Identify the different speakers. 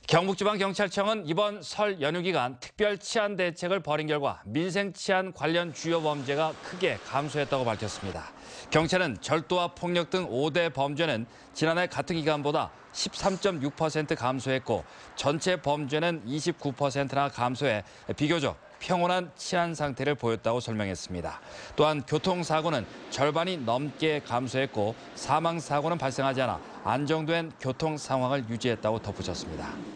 Speaker 1: 경북지방경찰청은 이번 설 연휴 기간 특별 치안 대책을 벌인 결과 민생 치안 관련 주요 범죄가 크게 감소했다고 밝혔습니다. 경찰은 절도와 폭력 등 5대 범죄는 지난해 같은 기간보다 13.6% 감소했고 전체 범죄는 29%나 감소해 비교적 평온한 치안 상태를 보였다고 설명했습니다. 또한 교통사고는 절반이 넘게 감소했고 사망사고는 발생하지 않아 안정된 교통 상황을 유지했다고 덧붙였습니다.